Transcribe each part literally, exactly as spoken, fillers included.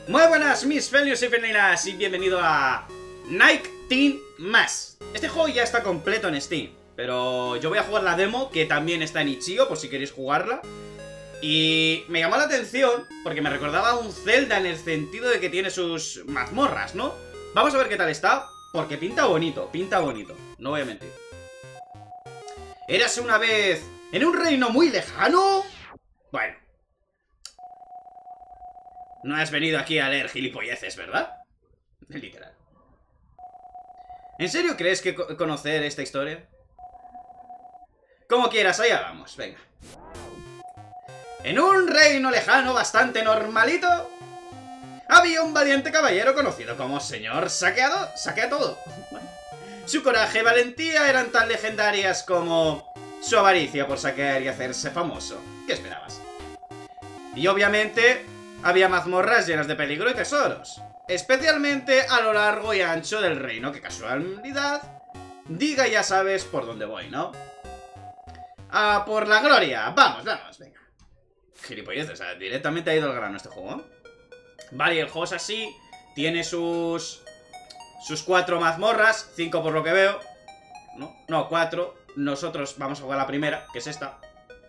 Muy buenas mis felios y felinas y bienvenido a Night Team Más. Este juego ya está completo en Steam, pero yo voy a jugar la demo que también está en itch punto i o por si queréis jugarla. Y me llamó la atención porque me recordaba a un Zelda en el sentido de que tiene sus mazmorras, ¿no? Vamos a ver qué tal está, porque pinta bonito, pinta bonito, no voy a mentir. Érase una vez en un reino muy lejano. Bueno, no has venido aquí a leer gilipolleces, ¿verdad? Literal. ¿En serio crees que co conocer esta historia? Como quieras, allá vamos, venga. En un reino lejano bastante normalito había un valiente caballero conocido como Señor Saqueado... Saquea todo. Su coraje y valentía eran tan legendarias como su avaricia por saquear y hacerse famoso. ¿Qué esperabas? Y obviamente había mazmorras llenas de peligro y tesoros, especialmente a lo largo y ancho del reino. ¡Qué casualidad! Diga, ya sabes por dónde voy, ¿no? ¡A por la gloria! ¡Vamos, vamos! Venga. Gilipollas, o sea, directamente ha ido al grano este juego. Vale, y el juego es así. Tiene sus... Sus cuatro mazmorras. Cinco por lo que veo. No, no, cuatro. Nosotros vamos a jugar la primera, que es esta.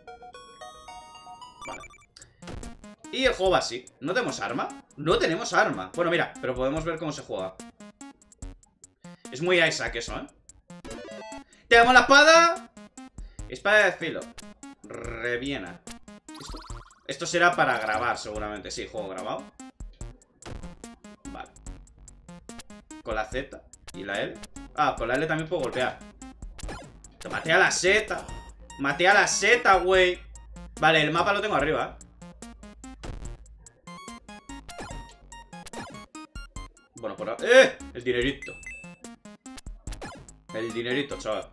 Vale. Y el juego va así. ¿No tenemos arma? No tenemos arma. Bueno, mira, pero podemos ver cómo se juega. Es muy Isaac eso, ¿eh? ¡Te damos la espada! Espada de filo. Reviena. ¿Esto? Esto será para grabar, seguramente. Sí, juego grabado. Vale. Con la Z y la L. Ah, con la L también puedo golpear. Maté a la Z. Maté a la Z, güey. Vale, el mapa lo tengo arriba, ¿eh? Bueno, por ahora... ¡Eh! El dinerito. El dinerito, chaval.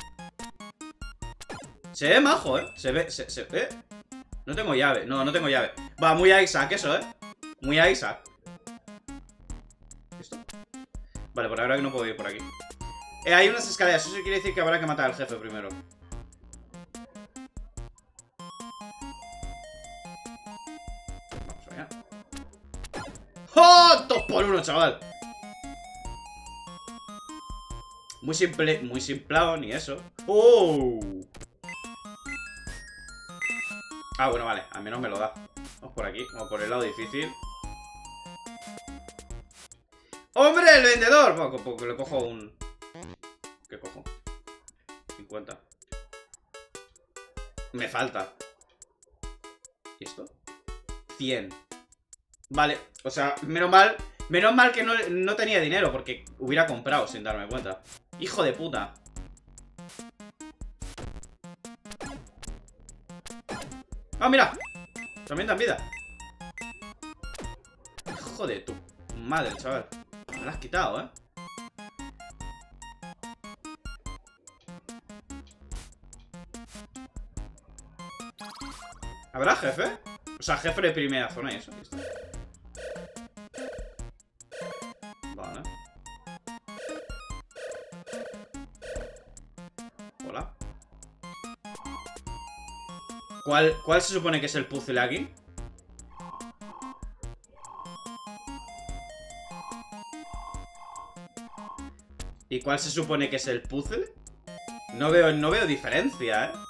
Se ve majo, ¿eh? Se ve... Se, se, ¿eh? No tengo llave. No, no tengo llave. Va, muy Isaac eso, ¿eh? Muy Isaac. ¿Esto? Vale, por ahora que no puedo ir por aquí. Eh, hay unas escaleras. Eso quiere decir que habrá que matar al jefe primero. Vamos allá. ¡Oh! Dos por uno, chaval. Muy simple, muy simplado, ni eso. ¡Oh! Ah, bueno, vale, al menos me lo da. Vamos por aquí, vamos por el lado difícil. ¡Hombre, el vendedor! Bueno, porque le cojo un... ¿Qué cojo? cincuenta. Me falta. ¿Y esto? cien. Vale, o sea, menos mal... Menos mal que no, no tenía dinero, porque hubiera comprado sin darme cuenta. ¡Hijo de puta! ¡Ah, mira! También dan vida. Hijo de tu madre, chaval. Me la has quitado, ¿eh? ¿Habrá jefe? O sea, jefe de primera zona y eso. Vale. Hola. ¿Cuál, ¿Cuál se supone que es el puzzle aquí? ¿Y cuál se supone que es el puzzle? No veo, no veo diferencia, ¿eh?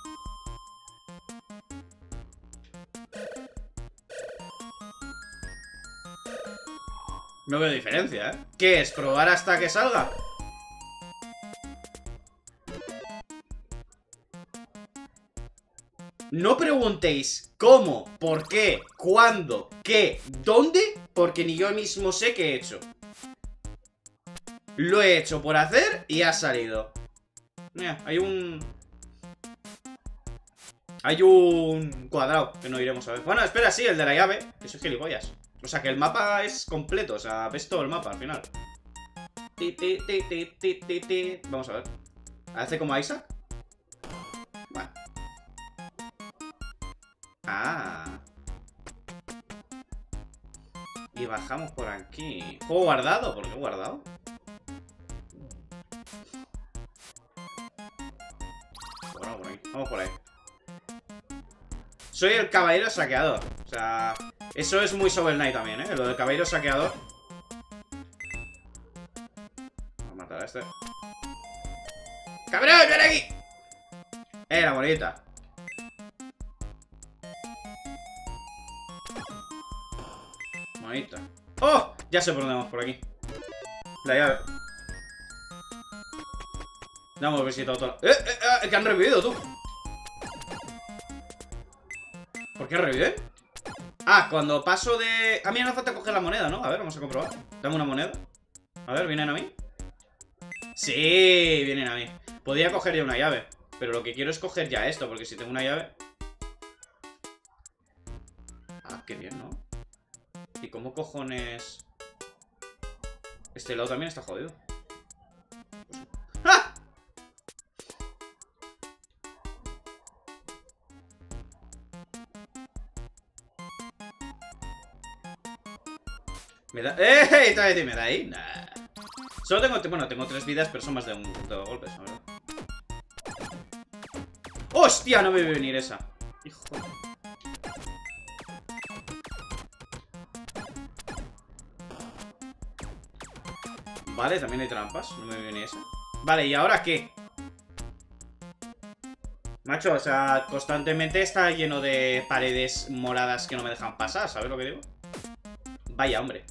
No veo diferencia, ¿eh? ¿Qué es? ¿Probar hasta que salga? No preguntéis cómo, por qué, cuándo, qué, dónde, porque ni yo mismo sé qué he hecho. Lo he hecho por hacer y ha salido. Mira, hay un... Hay un cuadrado que no iremos a ver. Bueno, espera, sí, el de la llave. Eso es gilipollas. O sea, que el mapa es completo. O sea, ves todo el mapa al final. Ti, ti, ti, ti, ti, ti, ti. Vamos a ver. ¿Hace como Isaac? Bueno. Ah. Y bajamos por aquí. ¿Juego guardado? ¿Por qué guardado? Bueno, por ahí. Vamos por ahí. Soy el caballero saqueador. O sea... Eso es muy Shovel Knight también, ¿eh? Lo del caballero saqueador. Vamos a matar a este. ¡Cabrón, ven aquí! Eh, la bonita. Bonita. ¡Oh! Ya sé por dónde vamos, por aquí. La llave. Ya hemos visitado toda la... ¡Eh, eh, eh! ¡Que han revivido, tú! ¿Por qué reviven? Ah, cuando paso de... A mí no hace falta coger la moneda, ¿no? A ver, vamos a comprobar. Dame una moneda. A ver, ¿vienen a mí? Sí, vienen a mí. Podría coger ya una llave, pero lo que quiero es coger ya esto, porque si tengo una llave... Ah, qué bien, ¿no? ¿Y cómo cojones...? Este lado también está jodido. ¡Ah! ¿Me da...? ¡Eh! ¿Esta vez me da ahí? Nah. Solo tengo... Bueno, tengo tres vidas, pero son más de un de golpes, la verdad. ¡Hostia! No me voy a venir esa. Hijo. Vale, también hay trampas. No me viene esa. Vale, ¿y ahora qué? Macho, o sea, constantemente está lleno de paredes moradas que no me dejan pasar, ¿sabes lo que digo? Vaya, hombre.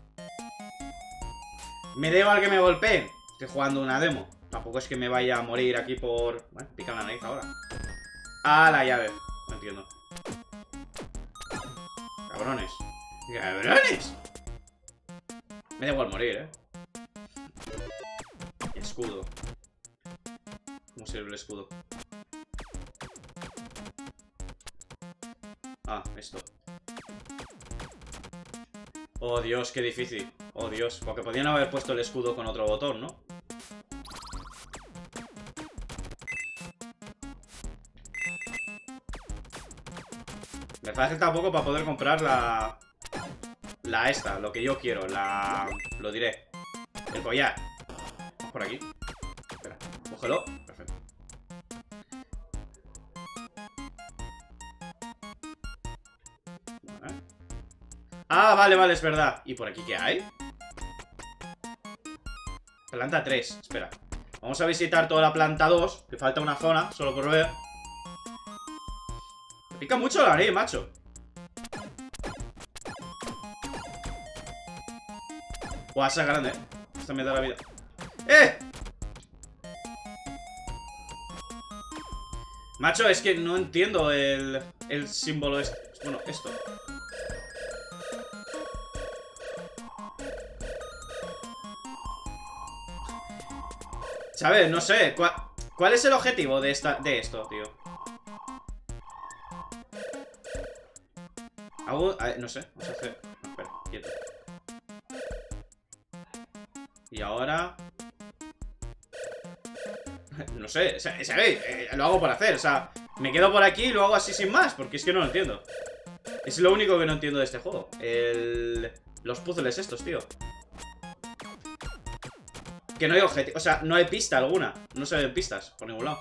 Me debo al que me golpeen. Estoy jugando una demo. Tampoco es que me vaya a morir aquí por... Bueno, pica la nariz ahora. Ah, la llave. No entiendo. Cabrones. ¡Cabrones! Me da igual morir, ¿eh? Escudo. ¿Cómo sirve el escudo? Ah, esto. Oh, Dios, qué difícil. Oh, Dios. Porque podían haber puesto el escudo con otro botón, ¿no? Me falta poco para poder comprar la... La esta, lo que yo quiero. La... Lo diré. El collar. Vamos por aquí. Espera, cógelo. Perfecto. Vale. Ah, vale, vale, es verdad. ¿Y por aquí qué hay? Planta tres, espera. Vamos a visitar toda la planta dos. Que falta una zona, solo por ver. Me pica mucho la nariz, macho. Buah, esa es grande. Esta me da la vida. ¡Eh! Macho, es que no entiendo el, el símbolo este. Bueno, esto. ¿Sabes? No sé. ¿Cuál, cuál es el objetivo de, esta, de esto, tío? Hago... A ver, no sé. Vamos a hacer... No, espera, quieto. Y ahora... No sé, ¿sabéis? Eh, lo hago por hacer, o sea, me quedo por aquí y lo hago así sin más, porque es que no lo entiendo. Es lo único que no entiendo de este juego. El... Los puzzles estos, tío. Que no hay objetivo, o sea, no hay pista alguna. No se ven pistas por ningún lado.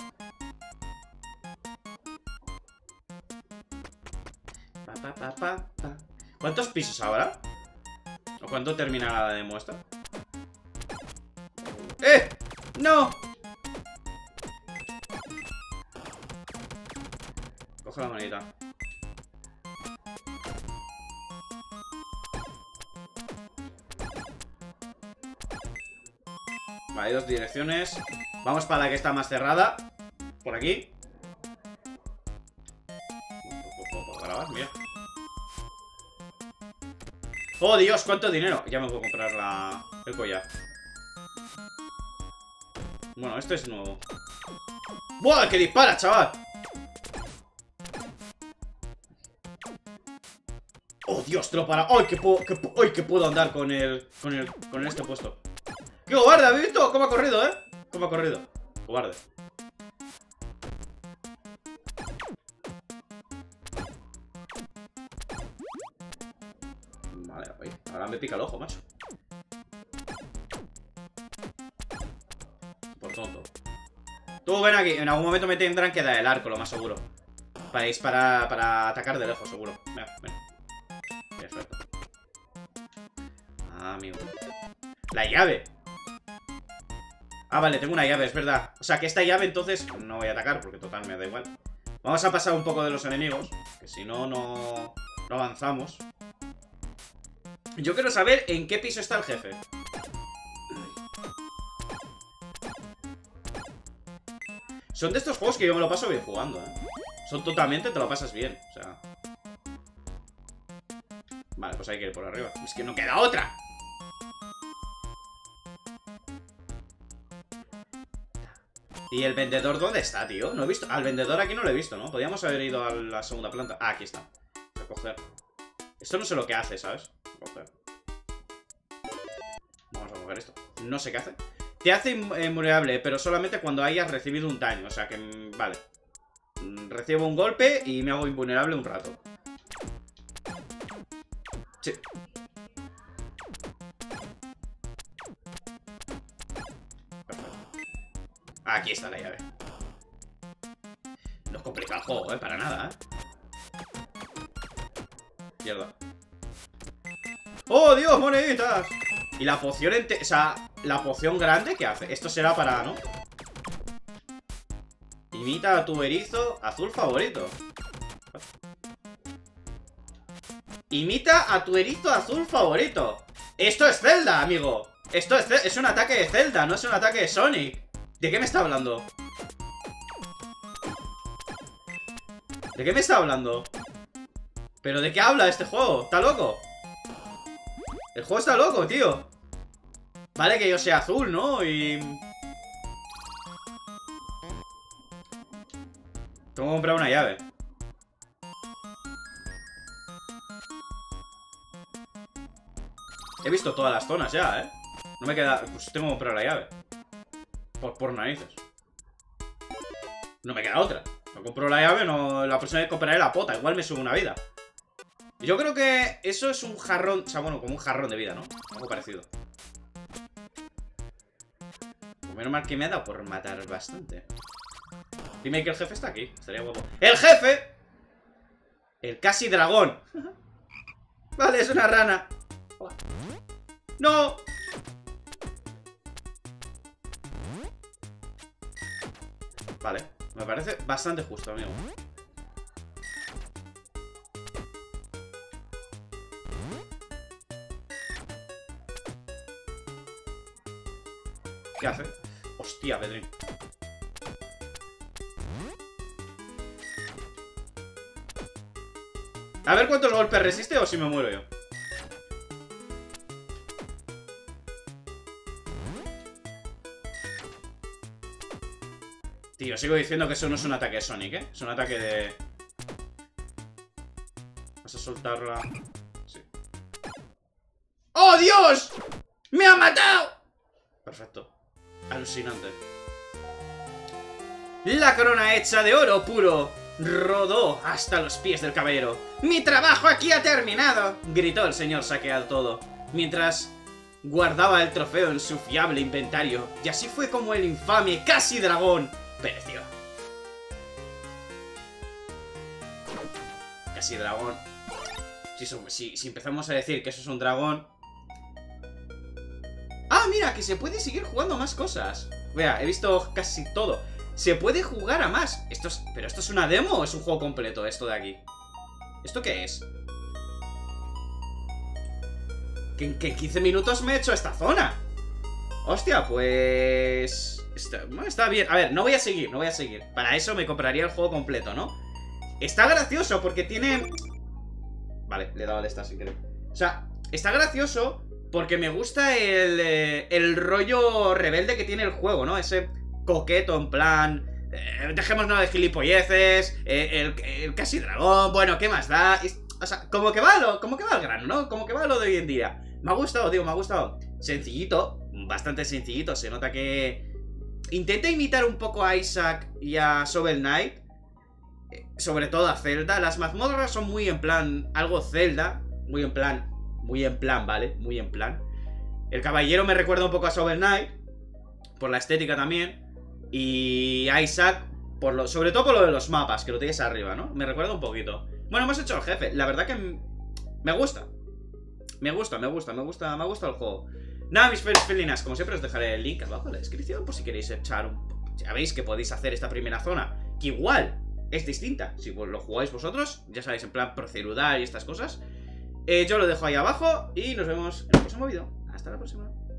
Pa, pa, pa, pa, pa. ¿Cuántos pisos habrá? ¿O cuánto terminará la demo esta? ¡Eh! ¡No! Coge la manita. Vale, hay dos direcciones. Vamos para la que está más cerrada. Por aquí. Mira. ¡Oh, Dios! ¿Cuánto dinero? Ya me puedo comprar la... el collar. Bueno, esto es nuevo. ¡Buah! ¡Que dispara, chaval! ¡Oh, Dios! Te lo para. ¡Ay, que puedo, que, ay, que puedo andar con el... Con el... Con este puesto! ¡Qué cobarde! ¿Habéis visto cómo ha corrido, eh? ¿Cómo ha corrido? Cobarde. Vale, oye, ahora me pica el ojo, macho. Por tonto. Tú ven aquí, en algún momento me tendrán que dar el arco, lo más seguro. Para disparar, para atacar de lejos, seguro. Ven, ven. Perfecto. Ah, amigo. La llave. Ah, vale, tengo una llave, es verdad. O sea, que esta llave entonces no voy a atacar porque total me da igual. Vamos a pasar un poco de los enemigos, que si no, no, no avanzamos. Yo quiero saber en qué piso está el jefe. Son de estos juegos que yo me lo paso bien jugando, ¿eh? Son totalmente, te lo pasas bien, o sea... Vale, pues hay que ir por arriba. Es que no queda otra. ¿Y el vendedor dónde está, tío? No he visto... Al vendedor aquí no lo he visto, ¿no? Podríamos haber ido a la segunda planta. Ah, aquí está. Voy a coger. Esto no sé lo que hace, ¿sabes? Voy a coger. Vamos a coger esto. No sé qué hace. Te hace invulnerable, pero solamente cuando hayas recibido un daño. O sea que, vale. Recibo un golpe y me hago invulnerable un rato. Sí. Perfecto. Aquí está la llave. No es complicado el juego, ¿eh? Para nada, ¿eh? Mierda. ¡Oh, Dios, moneditas! Y la poción ente... O sea, la poción grande, ¿qué hace? Esto será para, ¿no? Imita a tu erizo azul favorito. Imita a tu erizo azul favorito. Esto es Zelda, amigo. Esto es, es un ataque de Zelda, no es un ataque de Sonic. ¿De qué me está hablando? ¿De qué me está hablando? ¿Pero de qué habla este juego? ¿Está loco? El juego está loco, tío. Vale que yo sea azul, ¿no? Y... tengo que comprar una llave. He visto todas las zonas ya, ¿eh? No me queda... Pues tengo que comprar la llave. Por, por narices. No me queda otra. No compro la llave, no... La próxima vez compraré la pota. Igual me sube una vida. Yo creo que eso es un jarrón... O sea, bueno, como un jarrón de vida, ¿no? Algo parecido. Pues menos mal que me ha dado por matar bastante. Dime que el jefe está aquí. Estaría guapo. ¡El jefe! El casi dragón. Vale, es una rana. ¡No! Vale, me parece bastante justo, amigo. ¿Qué hace? Hostia, Pedrín. A ver cuántos golpes resiste o si me muero yo. Tío, sigo diciendo que eso no es un ataque de Sonic, ¿eh? Es un ataque de... Vas a soltarla... Sí. ¡Oh, Dios! ¡Me ha matado! Perfecto. Alucinante. La corona hecha de oro puro rodó hasta los pies del caballero. ¡Mi trabajo aquí ha terminado!, gritó el señor saqueado todo, mientras guardaba el trofeo en su fiable inventario. Y así fue como el infame casi dragón pereció. Casi dragón. Si, si, si empezamos a decir que eso es un dragón... ¡Ah, mira! Que se puede seguir jugando a más cosas. Vea, he visto casi todo. Se puede jugar a más. Esto es... ¿Pero esto es una demo o es un juego completo, esto de aquí? ¿Esto qué es? Que en que quince minutos me he hecho esta zona. Hostia, pues... Está, bueno, está bien. A ver, no voy a seguir, no voy a seguir. Para eso me compraría el juego completo, ¿no? Está gracioso porque tiene... Vale, le he dado de esta sin querer. O sea, está gracioso porque me gusta el, eh, el rollo rebelde que tiene el juego, ¿no? Ese coqueto en plan... Eh, dejémonos de gilipolleces, eh, el, el casi dragón, bueno, ¿qué más da? Es, o sea, como que va lo, como que va al grano, ¿no? Como que va lo de hoy en día. Me ha gustado, tío, me ha gustado. Sencillito, bastante sencillito. Se nota que... Intenta imitar un poco a Isaac y a Shovel Knight. Sobre todo a Zelda. Las mazmorras son muy en plan... Algo Zelda. Muy en plan... Muy en plan, ¿vale? Muy en plan. El caballero me recuerda un poco a Shovel Knight. Por la estética también. Y a Isaac... Por lo, sobre todo por lo de los mapas, que lo tienes arriba, ¿no? Me recuerda un poquito. Bueno, hemos hecho el jefe. La verdad que me gusta. Me gusta, me gusta, me gusta, me ha gustado el juego. Nada, mis felinas, como siempre os dejaré el link abajo en la descripción por si queréis echar un... Ya veis que podéis hacer esta primera zona, que igual es distinta si lo jugáis vosotros, ya sabéis, en plan procedural y estas cosas. eh, Yo lo dejo ahí abajo y nos vemos en el próximo vídeo. Hasta la próxima.